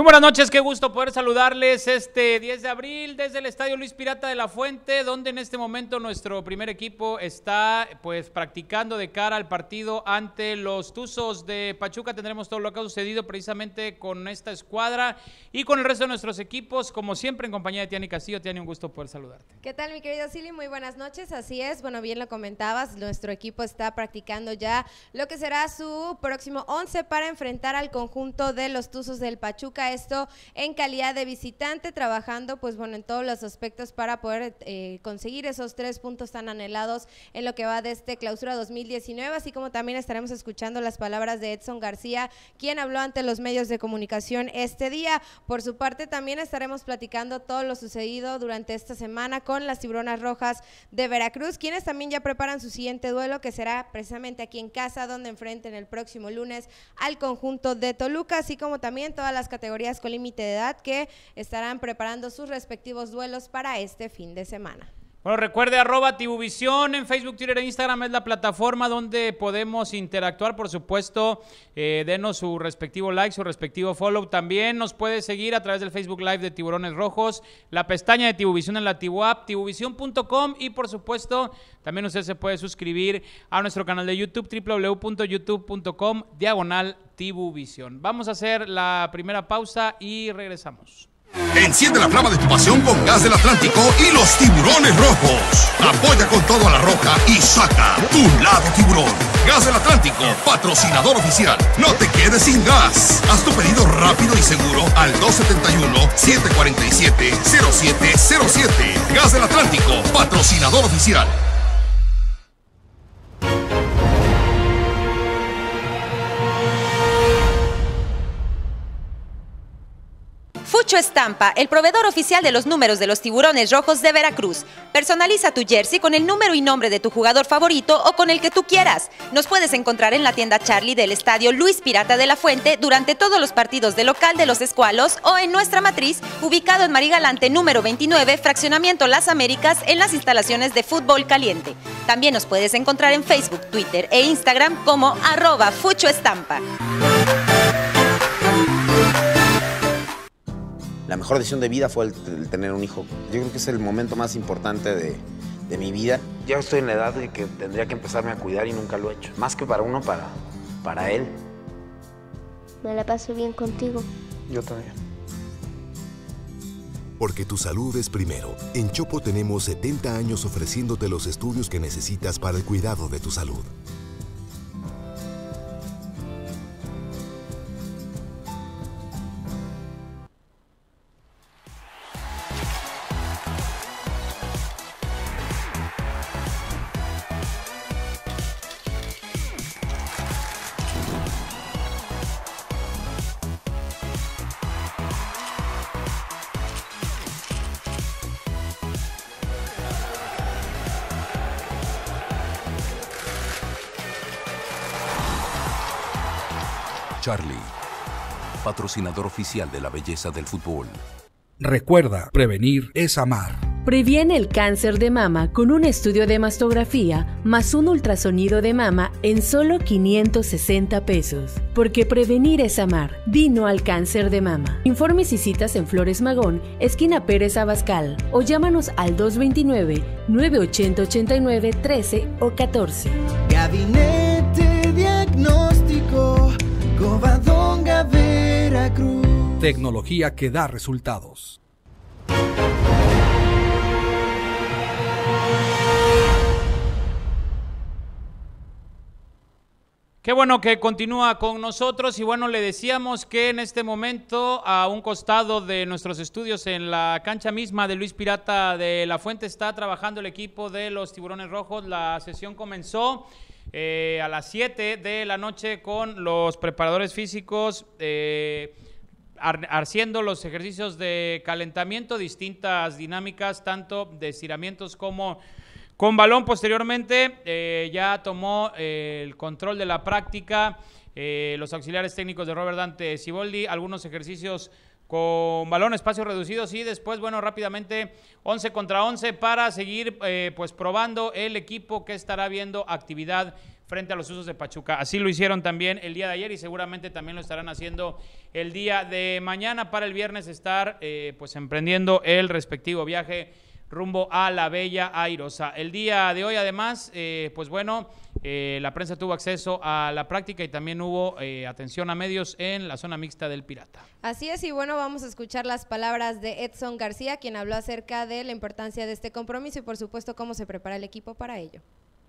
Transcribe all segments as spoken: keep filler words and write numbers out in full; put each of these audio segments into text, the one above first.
buenas noches, qué gusto poder saludarles este diez de abril desde el Estadio Luis Pirata de la Fuente, donde en este momento nuestro primer equipo está pues practicando de cara al partido ante los Tuzos de Pachuca. Tendremos todo lo que ha sucedido precisamente con esta escuadra y con el resto de nuestros equipos, como siempre en compañía de Tiani Castillo. Tiani, un gusto poder saludarte. ¿Qué tal, mi querido Silly? Muy buenas noches, así es, bueno, bien lo comentabas, nuestro equipo está practicando ya lo que será su próximo once para enfrentar al conjunto de los Tuzos del Pachuca. Esto en calidad de visitante, trabajando pues bueno en todos los aspectos para poder eh, conseguir esos tres puntos tan anhelados en lo que va de este clausura dos mil diecinueve, así como también estaremos escuchando las palabras de Edson García, quien habló ante los medios de comunicación este día. Por su parte también estaremos platicando todo lo sucedido durante esta semana con las Tiburonas Rojas de Veracruz, quienes también ya preparan su siguiente duelo, que será precisamente aquí en casa, donde enfrenten el próximo lunes al conjunto de Toluca, así como también todas las categorías con límite de edad que estarán preparando sus respectivos duelos para este fin de semana. Bueno, recuerde arroba Tibuvisión en Facebook, Twitter e Instagram es la plataforma donde podemos interactuar, por supuesto, eh, denos su respectivo like, su respectivo follow. También nos puede seguir a través del Facebook Live de Tiburones Rojos, la pestaña de Tibuvisión en la Tibu App, tibuvisión punto com, y por supuesto también usted se puede suscribir a nuestro canal de YouTube, doble u doble u doble u punto youtube punto com diagonal Tibuvisión. Vamos a hacer la primera pausa y regresamos. Enciende la flama de tu pasión con Gas del Atlántico y los Tiburones Rojos. Apoya con todo a la Roja y saca tu lado tiburón. Gas del Atlántico, patrocinador oficial. No te quedes sin gas. Haz tu pedido rápido y seguro al dos siete uno, siete cuatro siete, cero siete cero siete. Gas del Atlántico, patrocinador oficial. Fucho Estampa, el proveedor oficial de los números de los Tiburones Rojos de Veracruz. Personaliza tu jersey con el número y nombre de tu jugador favorito o con el que tú quieras. Nos puedes encontrar en la tienda Charlie del Estadio Luis Pirata de la Fuente durante todos los partidos de local de los Escualos o en nuestra matriz, ubicado en Marigalante número veintinueve, Fraccionamiento Las Américas, en las instalaciones de Fútbol Caliente. También nos puedes encontrar en Facebook, Twitter e Instagram como arroba Fucho Estampa. La mejor decisión de vida fue el, el tener un hijo. Yo creo que es el momento más importante de, de mi vida. Ya estoy en la edad de que tendría que empezarme a cuidar y nunca lo he hecho. Más que para uno, para, para él. Me la paso bien contigo. Yo también. Porque tu salud es primero. En Chopo tenemos setenta años ofreciéndote los estudios que necesitas para el cuidado de tu salud. Charlie, patrocinador oficial de la belleza del fútbol. Recuerda, prevenir es amar. Previene el cáncer de mama con un estudio de mastografía más un ultrasonido de mama en solo quinientos sesenta pesos. Porque prevenir es amar. Dino al cáncer de mama. Informes y citas en Flores Magón, esquina Pérez Abascal, o llámanos al dos dos nueve, nueve ocho cero, ocho nueve, uno tres o catorce. Gabinete Diagnóstico Covadonga, Veracruz. Tecnología que da resultados. Qué bueno que continúa con nosotros y bueno, le decíamos que en este momento a un costado de nuestros estudios en la cancha misma de Luis Pirata de la Fuente está trabajando el equipo de los Tiburones Rojos. La sesión comenzó Eh, a las siete de la noche con los preparadores físicos eh, haciendo los ejercicios de calentamiento, distintas dinámicas, tanto de estiramientos como con balón. Posteriormente eh, ya tomó eh, el control de la práctica eh, los auxiliares técnicos de Robert Dante Siboldi, algunos ejercicios con balón, espacios reducidos y después, bueno, rápidamente once contra once para seguir eh, pues probando el equipo que estará viendo actividad frente a los Tuzos de Pachuca. Así lo hicieron también el día de ayer y seguramente también lo estarán haciendo el día de mañana para el viernes estar eh, pues emprendiendo el respectivo viaje rumbo a la Bella Airosa. El día de hoy además, eh, pues bueno, eh, la prensa tuvo acceso a la práctica y también hubo eh, atención a medios en la zona mixta del Pirata. Así es, y bueno, vamos a escuchar las palabras de Edson García, quien habló acerca de la importancia de este compromiso y por supuesto cómo se prepara el equipo para ello.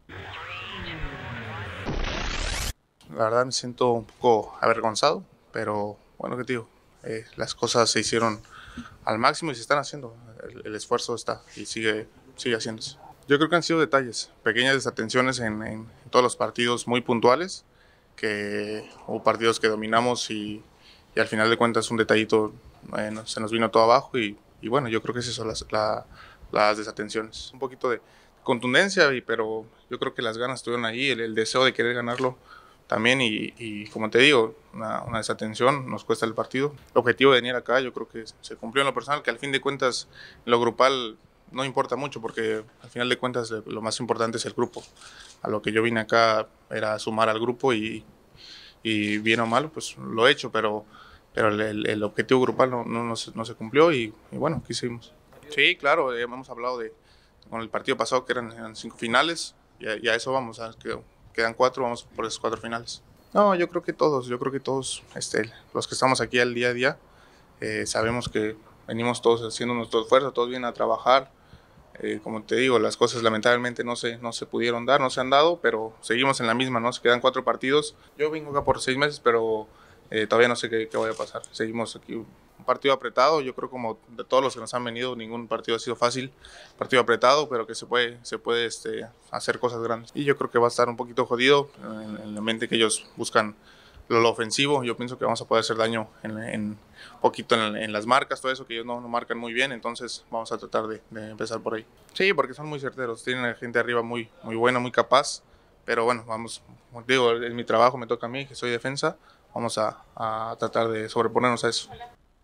La verdad me siento un poco avergonzado, pero bueno, ¿qué te digo? Eh, las cosas se hicieron al máximo y se están haciendo. El, el esfuerzo está y sigue, sigue haciéndose. Yo creo que han sido detalles, pequeñas desatenciones en, en todos los partidos muy puntuales, que hubo partidos que dominamos y, y al final de cuentas un detallito eh, no, se nos vino todo abajo y, y bueno, yo creo que es eso, las, la, las desatenciones. Un poquito de contundencia, y, pero yo creo que las ganas estuvieron ahí, el, el deseo de querer ganarlo también y, y como te digo, una, una desatención nos cuesta el partido. El objetivo de venir acá yo creo que se cumplió en lo personal, que al fin de cuentas en lo grupal no importa mucho porque al final de cuentas lo más importante es el grupo. A lo que yo vine acá era sumar al grupo y, y bien o mal pues lo he hecho, pero, pero el, el objetivo grupal no, no, no, se, no se cumplió y, y bueno, aquí seguimos. Sí, claro, hemos hablado de con el partido pasado que eran, eran cinco finales y a, y a eso vamos, a que quedan cuatro, vamos por esos cuatro finales. No, yo creo que todos, yo creo que todos, este, los que estamos aquí al día a día, eh, sabemos que venimos todos haciendo nuestro esfuerzo, todos vienen a trabajar. Eh, como te digo, las cosas lamentablemente no se, no se pudieron dar, no se han dado, pero seguimos en la misma, ¿no? Se quedan cuatro partidos. Yo vengo acá por seis meses, pero eh, todavía no sé qué, qué vaya a pasar. Seguimos aquí. Un partido apretado, yo creo como de todos los que nos han venido, ningún partido ha sido fácil, partido apretado, pero que se puede, se puede este, hacer cosas grandes. Y yo creo que va a estar un poquito jodido en, en la mente que ellos buscan lo, lo ofensivo. Yo pienso que vamos a poder hacer daño en, en un poquito en, en las marcas, todo eso que ellos no, no marcan muy bien, entonces vamos a tratar de, de empezar por ahí. Sí, porque son muy certeros, tienen gente arriba muy, muy buena, muy capaz, pero bueno, vamos, como digo, es mi trabajo, me toca a mí, que soy defensa, vamos a, a tratar de sobreponernos a eso.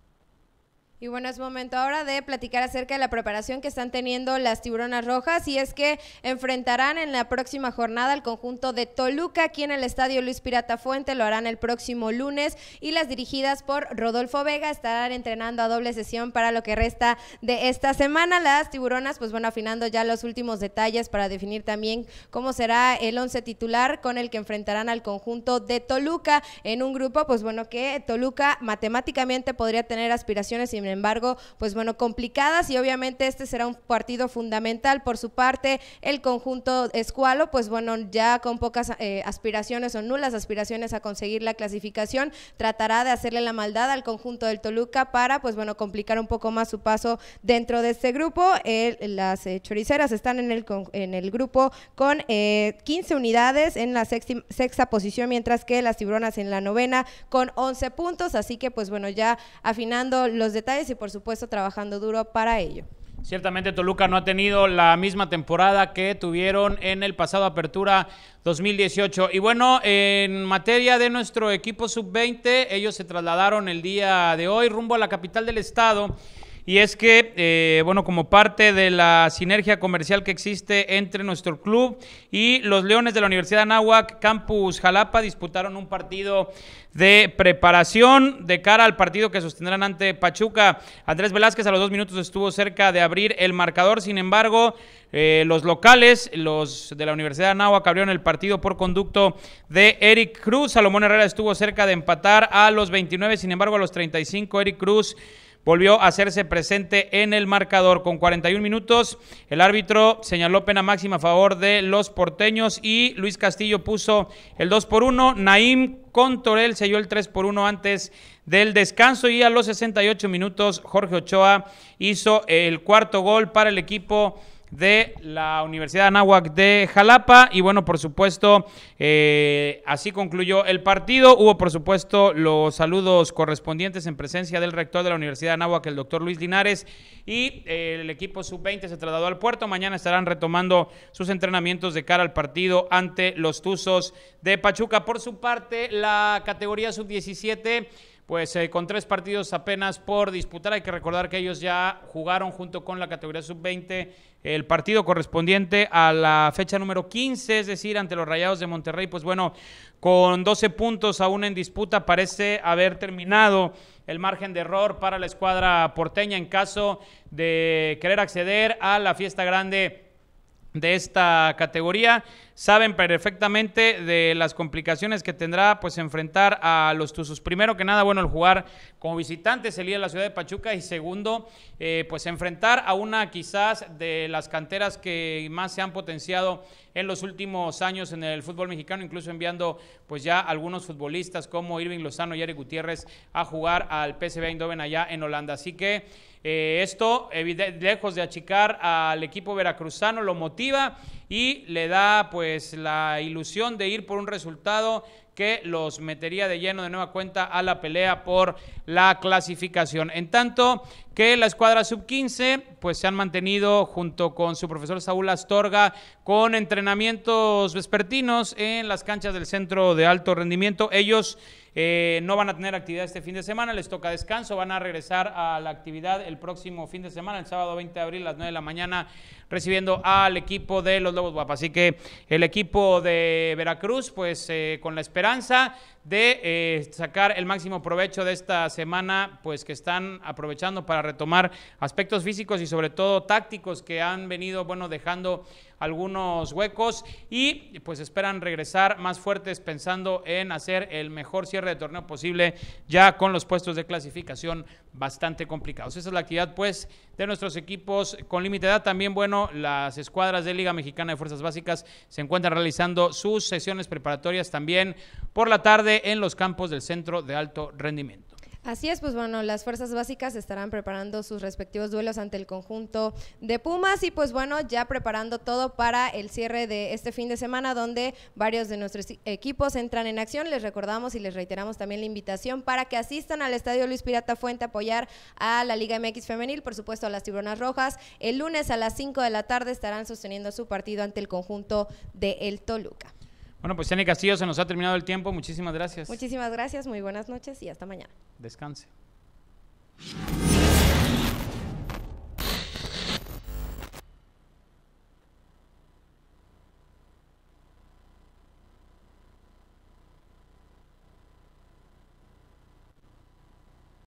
Y bueno, es momento ahora de platicar acerca de la preparación que están teniendo las Tiburonas Rojas, y es que enfrentarán en la próxima jornada al conjunto de Toluca aquí en el Estadio Luis Pirata Fuente. Lo harán el próximo lunes y las dirigidas por Rodolfo Vega estarán entrenando a doble sesión para lo que resta de esta semana. Las Tiburonas, pues bueno, afinando ya los últimos detalles para definir también cómo será el once titular con el que enfrentarán al conjunto de Toluca en un grupo, pues bueno, que Toluca matemáticamente podría tener aspiraciones, sin embargo, pues bueno, complicadas, y obviamente este será un partido fundamental. Por su parte, el conjunto escualo, pues bueno, ya con pocas eh, aspiraciones o nulas aspiraciones a conseguir la clasificación, tratará de hacerle la maldad al conjunto del Toluca para, pues bueno, complicar un poco más su paso dentro de este grupo. Eh, las eh, choriceras están en el, en el grupo con eh, quince unidades en la sexta, sexta posición, mientras que las tiburonas en la novena con once puntos, así que pues bueno, ya afinando los detalles y por supuesto trabajando duro para ello. Ciertamente Toluca no ha tenido la misma temporada que tuvieron en el pasado Apertura dos mil dieciocho. Y bueno, en materia de nuestro equipo sub veinte, ellos se trasladaron el día de hoy rumbo a la capital del estado. Y es que, eh, bueno, como parte de la sinergia comercial que existe entre nuestro club y los Leones de la Universidad de Anáhuac, Campus Jalapa, disputaron un partido de preparación de cara al partido que sostendrán ante Pachuca. Andrés Velázquez a los dos minutos estuvo cerca de abrir el marcador, sin embargo, eh, los locales, los de la Universidad de Anáhuac, abrieron el partido por conducto de Eric Cruz. Salomón Herrera estuvo cerca de empatar a los veintinueve, sin embargo, a los treinta y cinco, Eric Cruz volvió a hacerse presente en el marcador. Con cuarenta y un minutos, el árbitro señaló pena máxima a favor de los porteños y Luis Castillo puso el dos por uno. Naim Contorel selló el tres por uno antes del descanso y a los sesenta y ocho minutos Jorge Ochoa hizo el cuarto gol para el equipo de la Universidad de Anáhuac de Jalapa. Y bueno, por supuesto, eh, así concluyó el partido. Hubo, por supuesto, los saludos correspondientes en presencia del rector de la Universidad de Anáhuac, el doctor Luis Linares, y eh, el equipo sub veinte se trasladó al puerto. Mañana estarán retomando sus entrenamientos de cara al partido ante los Tuzos de Pachuca. Por su parte, la categoría sub diecisiete, pues eh, con tres partidos apenas por disputar. Hay que recordar que ellos ya jugaron junto con la categoría sub veinte el partido correspondiente a la fecha número quince, es decir, ante los Rayados de Monterrey. Pues bueno, con doce puntos aún en disputa, parece haber terminado el margen de error para la escuadra porteña en caso de querer acceder a la fiesta grande de esta categoría. Saben perfectamente de las complicaciones que tendrá pues enfrentar a los Tuzos. Primero que nada, bueno, el jugar como visitantes el día de la ciudad de Pachuca, y segundo, eh, pues enfrentar a una quizás de las canteras que más se han potenciado en los últimos años en el fútbol mexicano, incluso enviando pues ya algunos futbolistas como Irving Lozano y Eric Gutiérrez a jugar al P S V Eindhoven allá en Holanda. Así que eh, esto, lejos de achicar al equipo veracruzano, lo motiva y le da pues la ilusión de ir por un resultado que los metería de lleno de nueva cuenta a la pelea por la clasificación. En tanto que la escuadra sub quince pues se han mantenido junto con su profesor Saúl Astorga con entrenamientos vespertinos en las canchas del Centro de Alto Rendimiento. Ellos eh, no van a tener actividad este fin de semana, les toca descanso, van a regresar a la actividad el próximo fin de semana, el sábado veinte de abril a las nueve de la mañana, recibiendo al equipo de los Lobos Guapa. Así que el equipo de Veracruz pues eh, con la esperanza de eh, sacar el máximo provecho de esta semana, pues que están aprovechando para retomar aspectos físicos y sobre todo tácticos que han venido, bueno, dejando algunos huecos, y pues esperan regresar más fuertes pensando en hacer el mejor cierre de torneo posible, ya con los puestos de clasificación bastante complicados. Esa es la actividad pues de nuestros equipos con límite de edad. También, bueno, las escuadras de Liga Mexicana de Fuerzas Básicas se encuentran realizando sus sesiones preparatorias también por la tarde en los campos del Centro de Alto Rendimiento. Así es, pues bueno, las fuerzas básicas estarán preparando sus respectivos duelos ante el conjunto de Pumas y pues bueno, ya preparando todo para el cierre de este fin de semana, donde varios de nuestros equipos entran en acción. Les recordamos y les reiteramos también la invitación para que asistan al Estadio Luis Pirata Fuente a apoyar a la Liga M X Femenil, por supuesto a las Tiburonas Rojas. El lunes a las cinco de la tarde estarán sosteniendo su partido ante el conjunto de El Toluca. Bueno, pues Jenny Castillo, se nos ha terminado el tiempo. Muchísimas gracias. Muchísimas gracias, muy buenas noches y hasta mañana. Descanse.